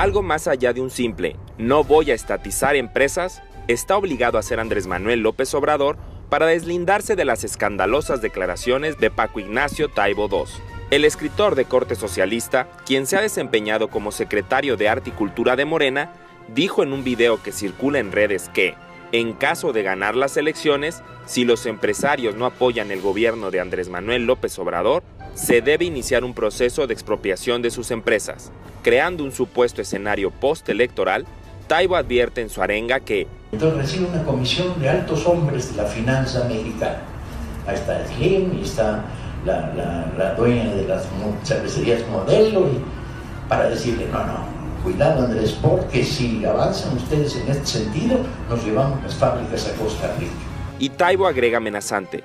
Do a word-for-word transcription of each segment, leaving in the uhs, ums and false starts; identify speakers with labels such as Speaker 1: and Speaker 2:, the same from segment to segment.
Speaker 1: Algo más allá de un simple "no voy a estatizar empresas", está obligado a hacer Andrés Manuel López Obrador para deslindarse de las escandalosas declaraciones de Paco Ignacio Taibo segundo. El escritor de corte socialista, quien se ha desempeñado como secretario de Arte y Cultura de Morena, dijo en un video que circula en redes que, en caso de ganar las elecciones, si los empresarios no apoyan el gobierno de Andrés Manuel López Obrador, se debe iniciar un proceso de expropiación de sus empresas. Creando un supuesto escenario postelectoral, Taibo advierte en su arenga que
Speaker 2: entonces recibe una comisión de altos hombres de la finanza mexicana. Ahí está Slim, y está la, la, la dueña de las cervecerías Modelo, y para decirle, no, no, cuidado Andrés, porque si avanzan ustedes en este sentido, nos llevamos las fábricas a Costa Rica.
Speaker 1: Y Taibo agrega amenazante: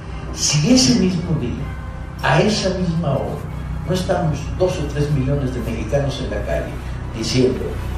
Speaker 2: si ese mismo día, a esa misma hora, no estamos dos o tres millones de mexicanos en la calle diciendo,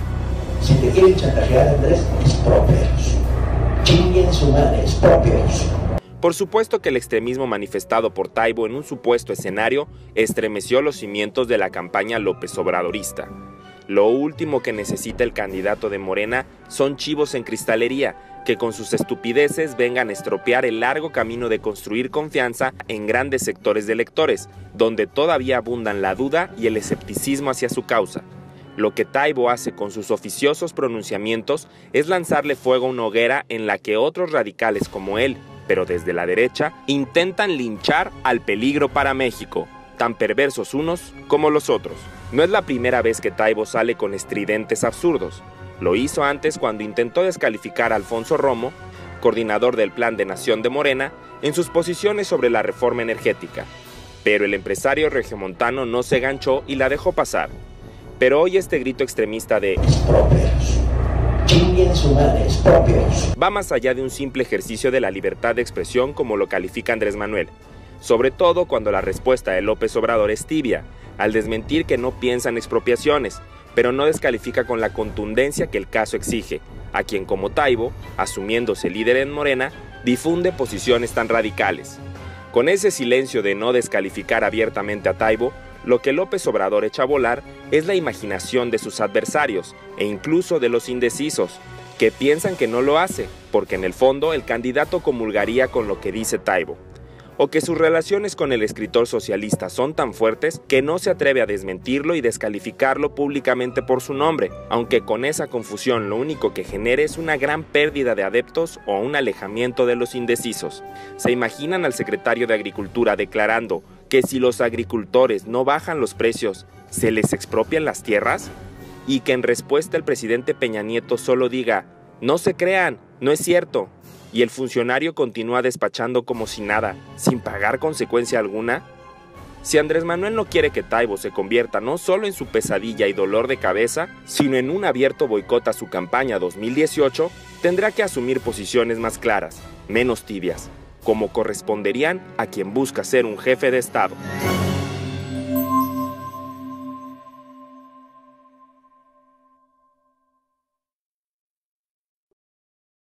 Speaker 2: si te quieren chantajear, Andrés, expropialos. Chinguen su madre, expropialos.
Speaker 1: Por supuesto que el extremismo manifestado por Taibo en un supuesto escenario estremeció los cimientos de la campaña López Obradorista. Lo último que necesita el candidato de Morena son chivos en cristalería, que con sus estupideces vengan a estropear el largo camino de construir confianza en grandes sectores de electores, donde todavía abundan la duda y el escepticismo hacia su causa. Lo que Taibo hace con sus oficiosos pronunciamientos es lanzarle fuego a una hoguera en la que otros radicales como él, pero desde la derecha, intentan linchar al peligro para México, tan perversos unos como los otros. No es la primera vez que Taibo sale con estridentes absurdos. Lo hizo antes cuando intentó descalificar a Alfonso Romo, coordinador del Plan de Nación de Morena, en sus posiciones sobre la reforma energética. Pero el empresario regiomontano no se ganchó y la dejó pasar. Pero hoy este grito extremista de
Speaker 2: expropiados, chinguen su madre, expropiados,
Speaker 1: va más allá de un simple ejercicio de la libertad de expresión como lo califica Andrés Manuel, sobre todo cuando la respuesta de López Obrador es tibia, al desmentir que no piensa en expropiaciones, pero no descalifica con la contundencia que el caso exige, a quien como Taibo, asumiéndose líder en Morena, difunde posiciones tan radicales. Con ese silencio de no descalificar abiertamente a Taibo, lo que López Obrador echa a volar es la imaginación de sus adversarios e incluso de los indecisos, que piensan que no lo hace, porque en el fondo el candidato comulgaría con lo que dice Taibo, o que sus relaciones con el escritor socialista son tan fuertes que no se atreve a desmentirlo y descalificarlo públicamente por su nombre, aunque con esa confusión lo único que genere es una gran pérdida de adeptos o un alejamiento de los indecisos. ¿Se imaginan al secretario de Agricultura declarando que si los agricultores no bajan los precios, se les expropian las tierras? Y que en respuesta el presidente Peña Nieto solo diga, no se crean, no es cierto, y el funcionario continúa despachando como si nada, sin pagar consecuencia alguna? Si Andrés Manuel no quiere que Taibo se convierta no solo en su pesadilla y dolor de cabeza, sino en un abierto boicot a su campaña dos mil dieciocho, tendrá que asumir posiciones más claras, menos tibias, como corresponderían a quien busca ser un jefe de Estado.